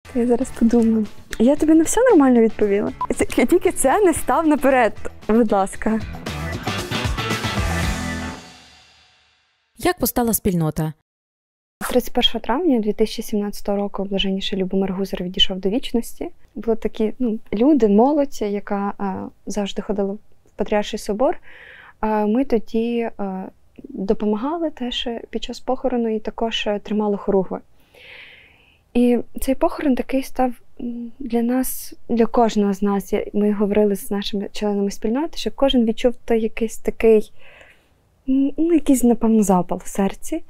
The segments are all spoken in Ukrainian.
Я зараз подумаю. Я тобі на все нормально відповіла? Тільки це не став наперед, будь ласка. Як постала спільнота? 31 травня 2017 року блаженніший Любомир Гузар відійшов до вічності. Були такі люди, молодь, яка завжди ходила в Патріарший собор. Ми тоді допомагали теж під час похорону і також тримали хоругви. І цей похорон такий став для нас, для кожного з нас. Ми говорили з нашими членами спільноти, що кожен відчув той якийсь такий, якийсь, напевно, запал в серці.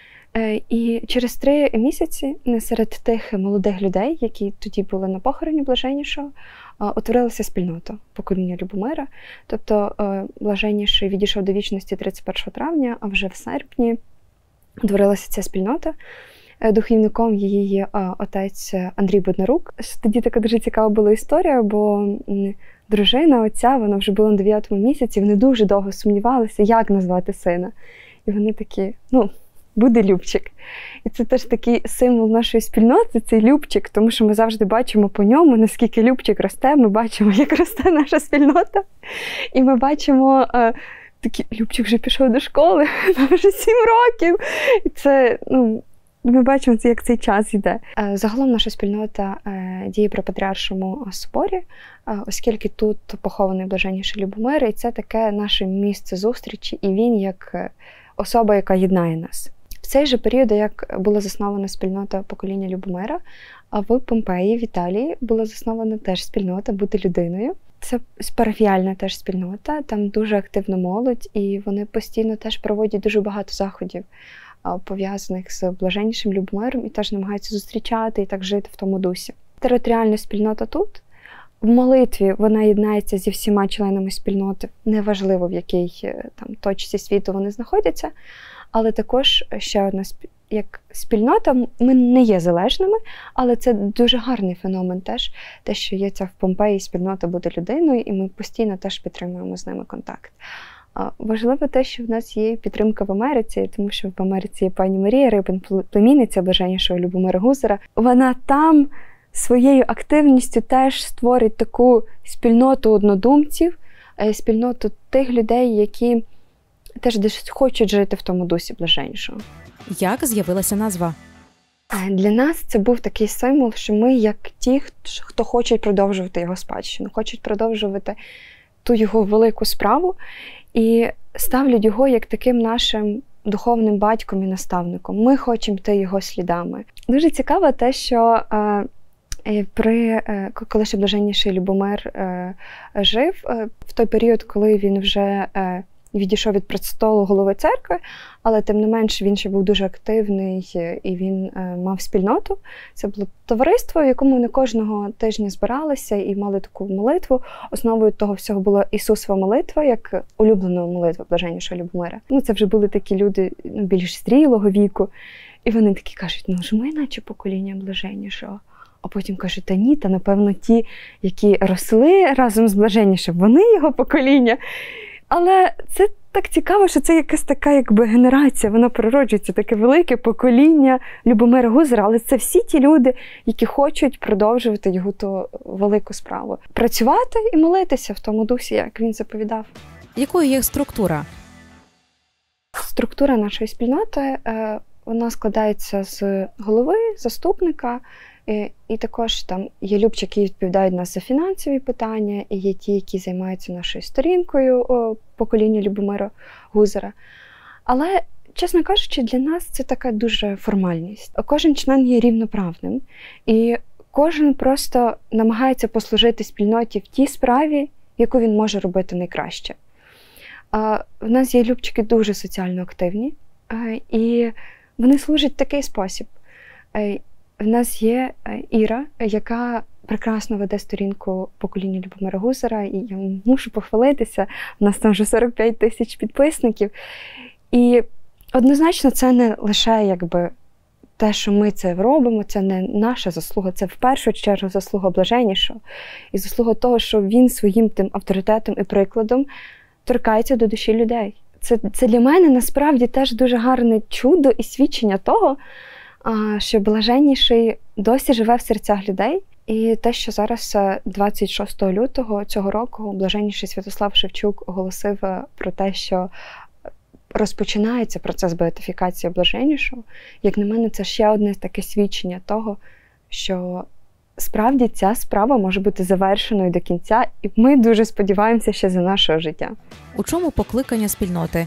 І через 3 місяці серед тих молодих людей, які тоді були на похороні блаженнішого, утворилася спільнота покоління Любомира. Тобто блаженніший відійшов до вічності 31 травня, а вже в серпні утворилася ця спільнота. Духовником її є отець Андрій Боднарук. Тоді така дуже цікава була історія, бо дружина отця, вона вже була на 9-му місяці, вони дуже довго сумнівалися, як назвати сина. І вони такі, буде Любчик. І це теж такий символ нашої спільноти, цей Любчик, тому що ми завжди бачимо по ньому, наскільки Любчик росте, ми бачимо, як росте наша спільнота. І ми бачимо, такий Любчик вже пішов до школи, нам вже 7 років. І це, ми бачимо, як цей час йде. Загалом наша спільнота діє при Патріаршому соборі, оскільки тут похований блаженніший Любомир, і це таке наше місце зустрічі, і він як особа, яка єднає нас. В цей же період, як була заснована спільнота покоління Любомира, а в Помпеї, в Італії, була заснована теж спільнота «Бути людиною». Це парафіальна теж спільнота, там дуже активна молодь, і вони постійно теж проводять дуже багато заходів, пов'язаних з блаженнішим Любомиром, і теж намагаються зустрічати і так жити в тому дусі. Територіальна спільнота тут. В молитві вона єднається зі всіма членами спільноти, неважливо в якій там точці світу вони знаходяться, але також ще одна як спільнота, ми не є залежними, але це дуже гарний феномен теж, те, що є ця в Помпеї спільнота «Бути людиною», і ми постійно теж підтримуємо з ними контакт. Важливо те, що в нас є підтримка в Америці, тому що в Америці є пані Марія Рибин, племінниця блаженнішого Любомира Гузара. Вона там своєю активністю теж створить таку спільноту однодумців, спільноту тих людей, які теж десь хочуть жити в тому дусі блаженнішого. Як з'явилася назва? Для нас це був такий символ, що ми як ті, хто хочуть продовжувати його спадщину, хочуть продовжувати ту його велику справу і ставлять його як таким нашим духовним батьком і наставником. Ми хочемо йти його слідами. Дуже цікаво те, що коли ще блаженніший Любомир жив, в той період, коли він вже відійшов від престолу голови церкви, але тим не менш він ще був дуже активний і він мав спільноту. Це було товариство, в якому вони кожного тижня збиралися і мали таку молитву. Основою того всього була Ісусова молитва, як улюблена молитва блаженнішого Любомира. Це вже були такі люди більш зрілого віку. І вони такі кажуть, ж ми наче покоління блаженнішого. А потім кажуть, та ні, та напевно ті, які росли разом з блаженнішим, вони його покоління. Але це так цікаво, що це якась така генерація, вона природжується, таке велике покоління Любомира Гузара, але це всі ті люди, які хочуть продовжувати його ту велику справу. Працювати і молитися в тому дусі, як він заповідав. Якою є структура? Структура нашої спільноти, вона складається з голови, заступника, і також там є Любчики, які відповідають нас за фінансові питання, і є ті, які займаються нашою сторінкою покоління Любомира Гузара. Але, чесно кажучи, для нас це така дуже формальність. Кожен член є рівноправним, і кожен просто намагається послужити спільноті в тій справі, яку він може робити найкраще. В нас є Любчики дуже соціально активні, і вони служать в такий спосіб. В нас є Іра, яка прекрасно веде сторінку покоління Любомира Гузара, і я мушу похвалитися, у нас там вже 45 тисяч підписників. І однозначно це не лише те, що ми це робимо, це не наша заслуга, це в першу чергу заслуга блаженнішого. І заслуга того, що він своїм тим авторитетом і прикладом торкається до душі людей. Це для мене насправді теж дуже гарне чудо і свідчення того, що блаженніший досі живе в серцях людей. І те, що зараз 26 лютого цього року блаженніший Святослав Шевчук оголосив про те, що розпочинається процес беатифікації блаженнішого, як на мене, це ще одне таке свідчення того, що справді ця справа може бути завершеною до кінця, і ми дуже сподіваємося ще за нашого життя. У чому покликання спільноти?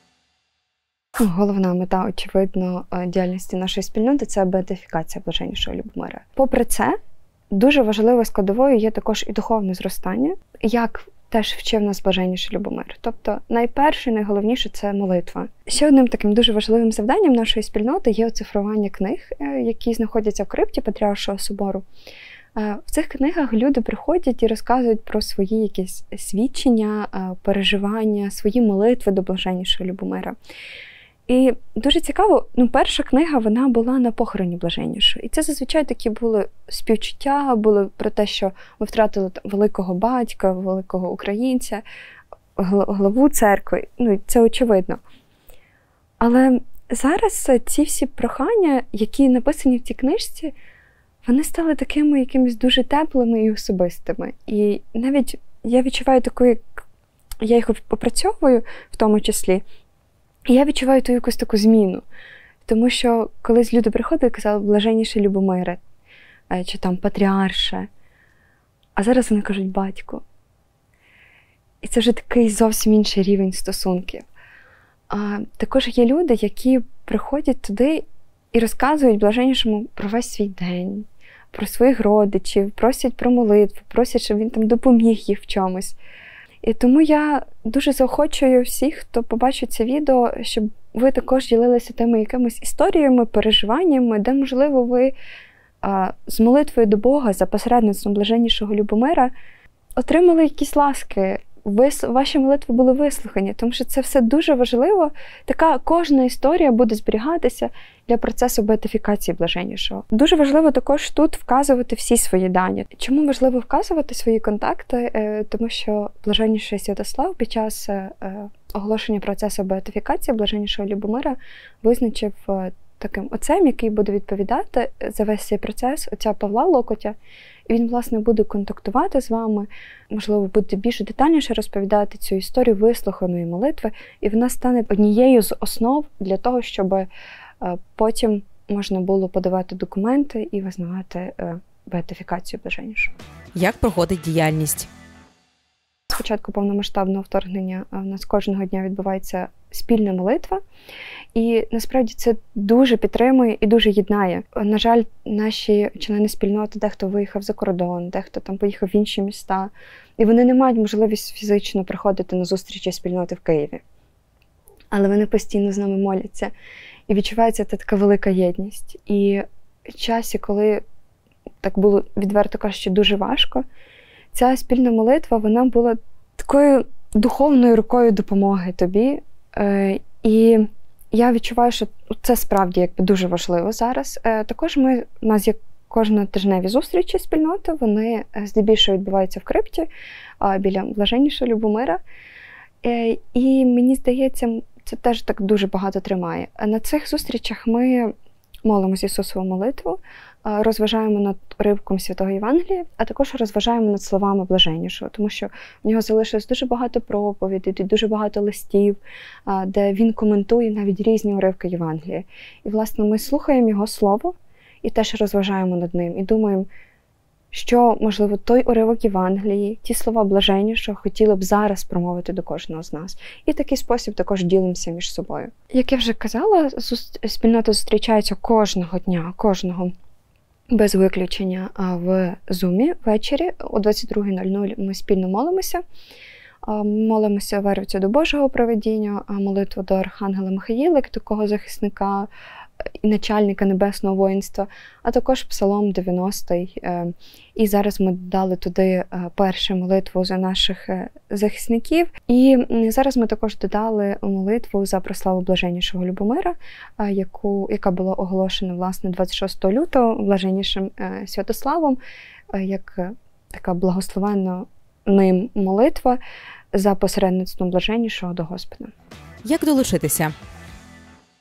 Головна мета, очевидно, діяльності нашої спільноти – це беатифікація блаженнішого Любомира. Попри це, дуже важливою складовою є також і духовне зростання, як теж вчив нас блаженніший Любомир. Тобто найперше, найголовніше – це молитва. Ще одним таким дуже важливим завданням нашої спільноти є оцифрування книг, які знаходяться в крипті Патріаршого собору. В цих книгах люди приходять і розказують про свої якісь свідчення, переживання, свої молитви до блаженнішого Любомира. І дуже цікаво, перша книга, вона була на похороні блаженнішого. І це зазвичай такі були співчуття, були про те, що ми втратили великого батька, великого українця, главу церкви. Це очевидно. Але зараз ці всі прохання, які написані в цій книжці, вони стали такими якимись дуже теплими і особистими. І навіть я відчуваю таку, я їх опрацьовую в тому числі, і я відчуваю ту якусь таку зміну. Тому що колись люди приходили і казали блаженніший Любомире, чи там патріарше, а зараз вони кажуть батько. І це вже такий зовсім інший рівень стосунків. Також є люди, які приходять туди і розказують блаженнішому про весь свій день, про своїх родичів, просять про молитву, просять, щоб він там допоміг їх в чомусь. І тому я дуже заохочую всіх, хто побачить це відео, щоб ви також ділилися тими якимись історіями, переживаннями, де, можливо, ви з молитвою до Бога за посередництвом блаженнішого Любомира отримали якісь ласки, ваші молитви були вислухані, тому що це все дуже важливо. Така кожна історія буде зберігатися для процесу беатифікації блаженнішого. Дуже важливо також тут вказувати всі свої дані. Чому важливо вказувати свої контакти? Тому що блаженніший Святослав під час оголошення процесу беатифікації блаженнішого Любомира визначив таким отцем, який буде відповідати за весь цей процес, отця Павла Локотя. І він, власне, буде контактувати з вами, можливо, буде більш детальніше розповідати цю історію вислуханої молитви, і вона стане однією з основ для того, щоб потім можна було подавати документи і визнавати беатифікацію блаженнішого. Як проходить діяльність? З початку повномасштабного вторгнення в нас кожного дня відбувається спільна молитва. І насправді це дуже підтримує і дуже єднає. На жаль, наші члени спільноти, дехто виїхав за кордон, дехто там поїхав в інші міста. І вони не мають можливість фізично приходити на зустрічі спільноти в Києві. Але вони постійно з нами моляться. І відчувається така велика єдність. І в часі, коли так було, відверто кажучи, дуже важко, ця спільна молитва, вона була такою духовною рукою допомоги тобі. І я відчуваю, що це справді дуже важливо зараз. Також у нас є кожнотижневі зустрічі спільноти, вони здебільшого відбуваються в крипті, біля блаженнішого Любомира. І мені здається, це теж так дуже багато тримає. На цих зустрічах ми молимося Ісусову молитву, розважаємо над уривком Святого Євангелія, а також розважаємо над словами блаженнішого, тому що в нього залишилось дуже багато проповідей, дуже багато листів, де він коментує навіть різні уривки Євангелія. І, власне, ми слухаємо його слово і теж розважаємо над ним, і думаємо, що, можливо, той уривок Євангелії, ті слова блаженнішого хотіли б зараз промовити до кожного з нас. І в такий спосіб також ділимося між собою. Як я вже казала, спільнота зустрічається кожного дня, кожного без виключення в Зумі ввечері о 22:00 ми спільно молимося. Молимося вервицю до Божого провидіння, молитву до Архангела Михаїла, як такого захисника і начальника небесного воїнства, а також Псалом 90-й. І зараз ми дали туди першу молитву за наших захисників. І зараз ми також додали молитву за прославу блаженнішого Любомира, яка була оголошена, власне, 26 лютого блаженнішим Святославом, як така благословенна ним молитва за посередництвом блаженнішого до Господа. Як долучитися?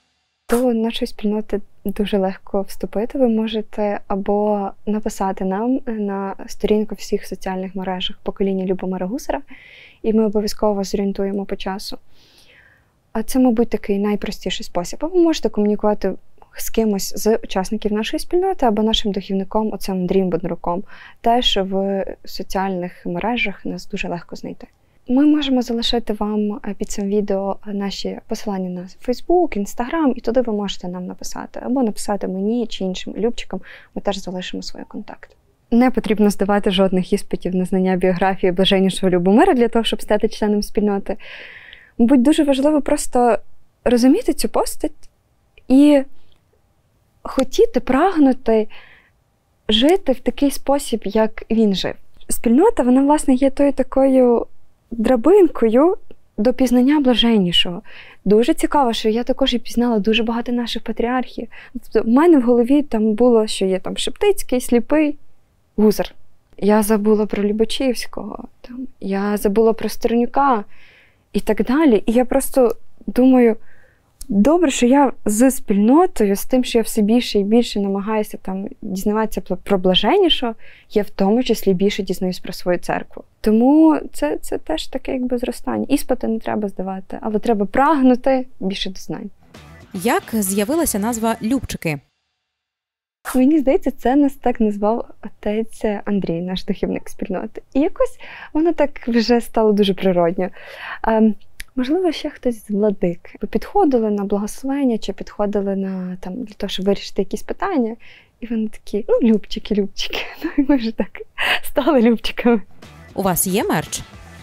До нашої спільноти дуже легко вступити. Ви можете або написати нам на сторінку в всіх соціальних мережах «Покоління Любомира Гузара», і ми обов'язково вас зорієнтуємо по часу. А це, мабуть, такий найпростіший спосіб. Або ви можете комунікувати з кимось з учасників нашої спільноти, або нашим духівником, отцем Андрієм Боднаруком. Теж в соціальних мережах нас дуже легко знайти. Ми можемо залишити вам під цим відео наші посилання на Facebook, Instagram, і туди ви можете нам написати. Або написати мені чи іншим любчикам, ми теж залишимо свої контакти. Не потрібно здавати жодних іспитів на знання біографії Блаженнішого Любомира для того, щоб стати членом спільноти. Мабуть, дуже важливо просто розуміти цю постать і хотіти, прагнути жити в такий спосіб, як він жив. Спільнота, вона, власне, є тою такою драбинкою до пізнання Блаженнішого. Дуже цікаво, що я також і пізнала дуже багато наших патріархів. В мене в голові там було, що є там Шептицький, Сліпий, Гузар. Я забула про Любачівського, я забула про Стернюка і так далі. І я просто думаю, добре, що я з спільнотою, з тим, що я все більше і більше намагаюся дізнаватися про Блаженнішого, я в тому числі більше дізнаюсь про свою церкву. Тому це теж таке зростання. Іспити не треба здавати, але треба прагнути більше до знань. Як з'явилася назва «Любчики»? Мені здається, це нас так назвав отець Андрій, наш духівник спільноти. І якось воно так вже стало дуже природньо. Можливо, ще хтось з владик. Підходили на благословення чи підходили для того, щоб вирішити якісь питання. І вони такі, любчики. Ну і ми вже так стали любчиками. У вас є мерч?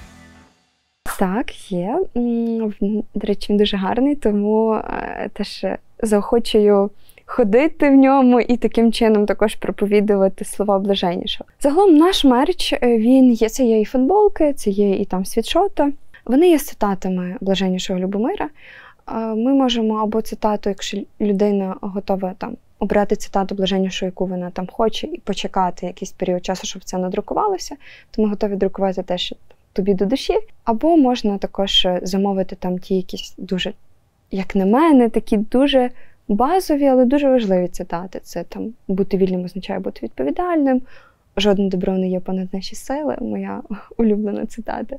Так, є. До речі, він дуже гарний, тому теж заохочую ходити в ньому і таким чином також проповідувати слова Блаженнішого. Загалом наш мерч, це є і футболки, це є і світшоти. Вони є з цитатами Блаженнішого Любомира. Ми можемо або цитату, якщо людина готова обрати цитату Блаженнішого, яку вона хоче, і почекати якийсь період часу, щоб це надрукувалося, то ми готові друкувати те, що тобі до душі. Або можна також замовити ті якісь дуже, як на мене, такі дуже базові, але дуже важливі цитати. Це бути вільним означає бути відповідальним, жодне добро не є понад наші сили, моя улюблена цитата.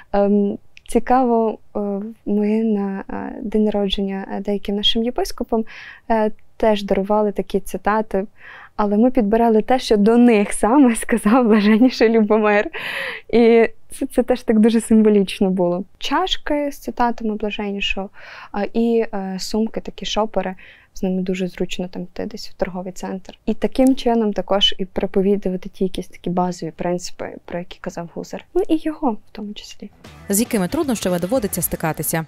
Цікаво, ми на день народження деяким нашим єпископам теж дарували такі цитати, але ми підбирали те, що до них саме сказав Блаженніший Любомир. І це теж так дуже символічно було. Чашки з цитатами Блаженнішого і сумки, такі шопери. З ними дуже зручно йти десь в торговий центр. І таким чином також і проповідувати ті якісь такі базові принципи, про які казав Гузар. Ну і його в тому числі. З якими труднощами доводиться стикатися?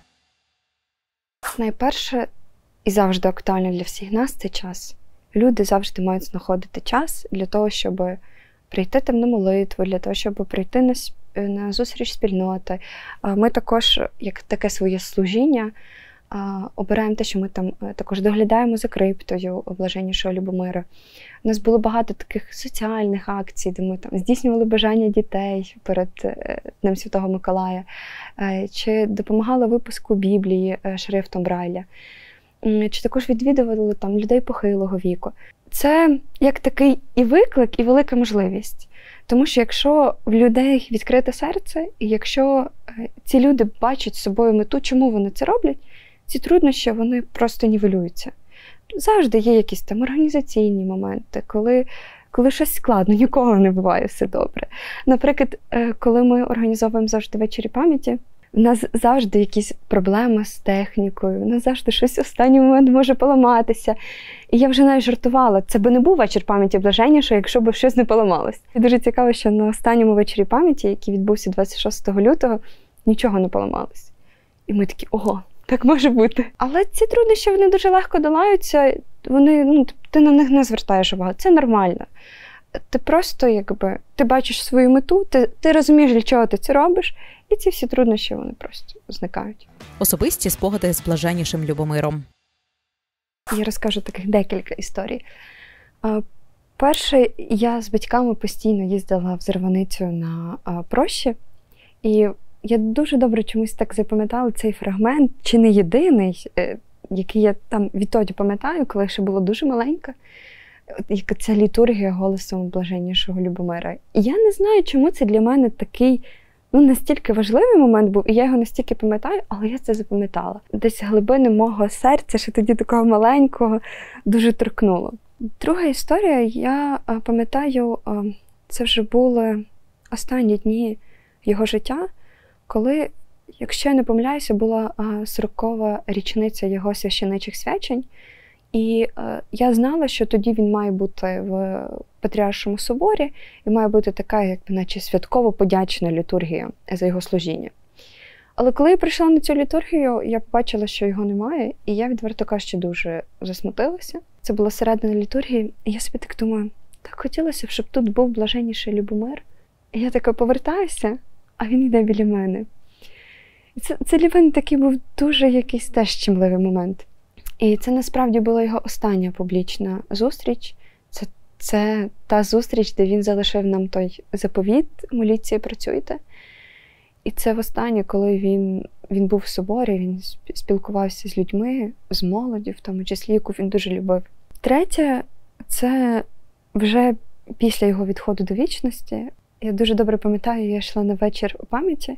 Найперше і завжди актуально для всіх нас – це час. Люди завжди мають знаходити час для того, щоб прийти на молитву, для того, щоб прийти на зустріч спільноти. Ми також, як таке своє служіння, обираємо те, що ми також доглядаємо за криптою Блаженнішого Любомира. У нас було багато таких соціальних акцій, де ми здійснювали бажання дітей перед Днем Святого Миколая, чи допомагали випуску Біблії шрифтом Брайля, чи також відвідували людей похилого віку. Це як такий і виклик, і велика можливість. Тому що якщо в людей відкрите серце, і якщо ці люди бачать з собою мету, чому вони це роблять, ці труднощі, вони просто нівелюються. Завжди є якісь організаційні моменти, коли щось складно, ніколи не буває все добре. Наприклад, коли ми організовуємо завжди вечері пам'яті, в нас завжди якісь проблеми з технікою, в нас завжди щось в останній момент може поламатися. І я вже навіть жартувала, це би не був вечір пам'яті Блаженнішого, якщо б щось не поламалось. І дуже цікаво, що на останньому вечорі пам'яті, який відбувся 26 лютого, нічого не поламалось. І ми такі, ого, так може бути. Але ці труднощі, вони дуже легко долаються, ти на них не звертаєш увагу, це нормально. Ти просто, ти бачиш свою мету, ти розумієш, для чого ти це робиш, і ці всі труднощі, вони просто зникають. Особисті спогади з Блаженнішим Любомиром. Я розкажу таких декілька історій. Перше, я з батьками постійно їздила в Зарваницю на прощі, і я дуже добре чомусь так запам'ятала цей фрагмент, чи не єдиний, який я там відтоді пам'ятаю, коли ще була дуже маленька, яка ця літургія голосом блаженнішого Любомира. І я не знаю, чому це для мене такий настільки важливий момент був, і я його настільки пам'ятаю, але я це запам'ятала. Десь глибини мого серця, ще тоді такого маленького, дуже торкнуло. Друга історія, я пам'ятаю, це вже були останні дні його життя, коли, якщо я не помиляюся, була 40-ва річниця його священичих свячень, і я знала, що тоді він має бути в Патріаршому соборі, і має бути така, наче святково-подячна літургія за його служіння. Але коли я прийшла на цю літургію, я побачила, що його немає, і я, відверто кажучи, дуже засмутилася. Це була середина літургії, і я собі так думаю, так хотілося б, щоб тут був блаженніший Любомир. І я така повертаюся, а він йде біля мене. І це для мене такий був дуже якийсь теж щемливий момент. І це насправді була його остання публічна зустріч. Це та зустріч, де він залишив нам той заповіт «Моліться і працюйте». І це востаннє, коли він був в соборі, він спілкувався з людьми, з молоддю, в тому числі, яку він дуже любив. Третє – це вже після його відходу до вічності. Я дуже добре пам'ятаю, я йшла на вечір у пам'яті,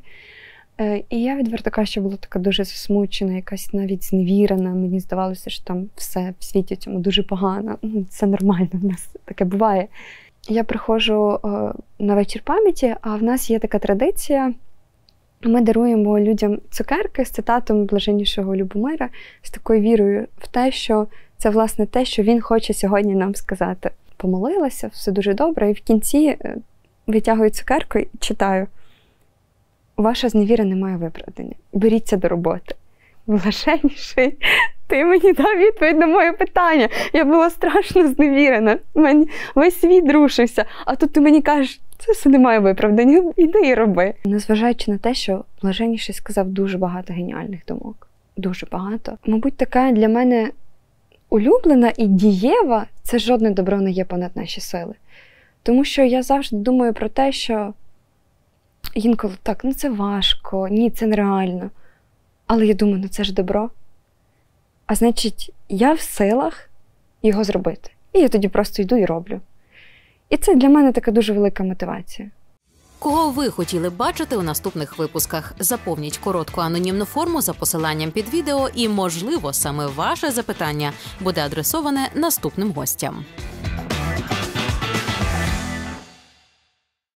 і я, відверто кажучи, була така дуже засмучена, якась навіть зневірена. Мені здавалося, що там все в світі цьому дуже погано. Це нормально, в нас таке буває. Я приходжу на вечір пам'яті, а в нас є така традиція. Ми даруємо людям цукерки з цитатом блаженнішого Любомира, з такою вірою в те, що це, власне, те, що він хоче сьогодні нам сказати. Помолилася, все дуже добре, і в кінці витягую цукерку і читаю: «Ваша зневіра не має виправдання. Беріться до роботи». Блаженніший, ти мені дав відповідь на моє питання. Я була страшно зневірена. Весь світ рушився. А тут ти мені кажеш, це все не має виправдання. Іди і роби. Незважаючи на те, що блаженніший сказав дуже багато геніальних думок. Дуже багато. Мабуть, така для мене улюблена і дієва – це жодне добро не є понад наші сили. Тому що я завжди думаю про те, що інколи так, це важко, ні, це нереально. Але я думаю, це ж добро. А значить, я в силах його зробити. І я тоді просто йду і роблю. І це для мене така дуже велика мотивація. Кого ви хотіли бачити у наступних випусках? Заповніть коротку анонімну форму за посиланням під відео і, можливо, саме ваше запитання буде адресоване наступним гостям.